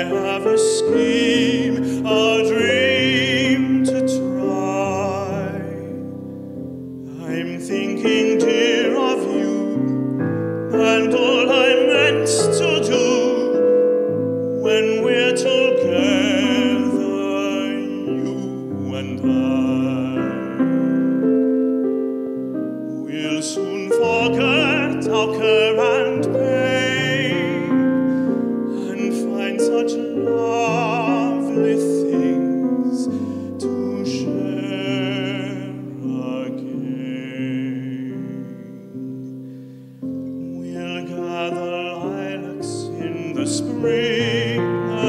have a scheme, a dream to try. I'm thinking, dear, of you and all I meant to do when we're together, you and I. We'll soon forget our care and pain and find such lovely things to share again. We'll gather lilacs in the spring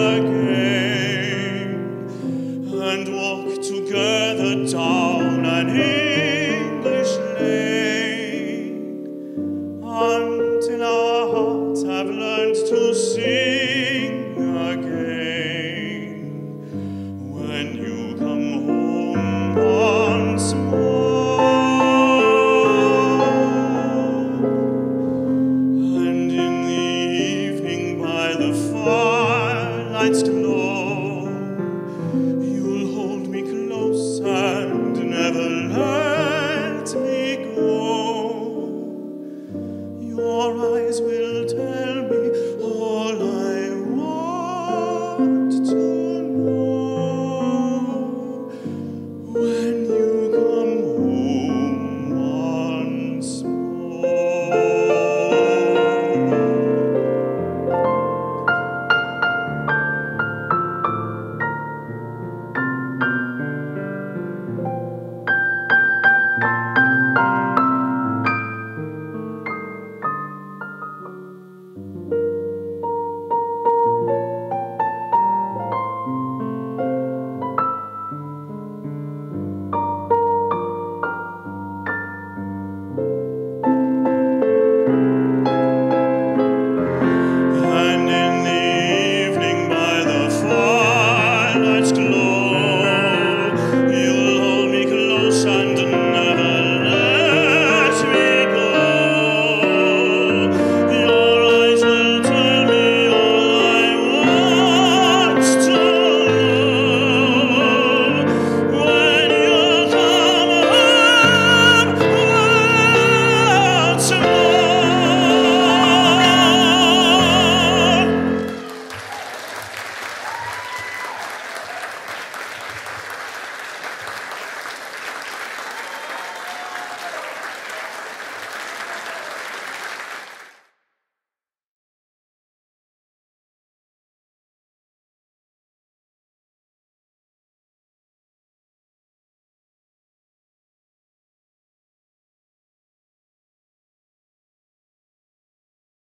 again and walk together down an English lane until our hearts have learned to sing again when you come home once more. And in the evening by the firelights